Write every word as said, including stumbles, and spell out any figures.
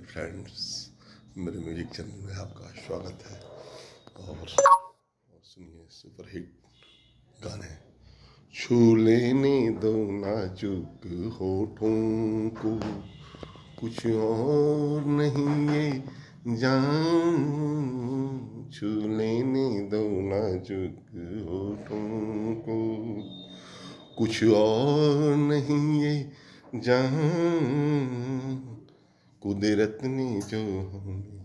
Friends, मेरे music channel में आपका स्वागत है। और, और सुनिए सुपर हिट गाने। छू लेने दो नाजुक होठों को, कुछ और नहीं ये जान। छू लेने दो नाजुक होठों को, कुछ और नहीं ये जान। कुदरत ने जो हमें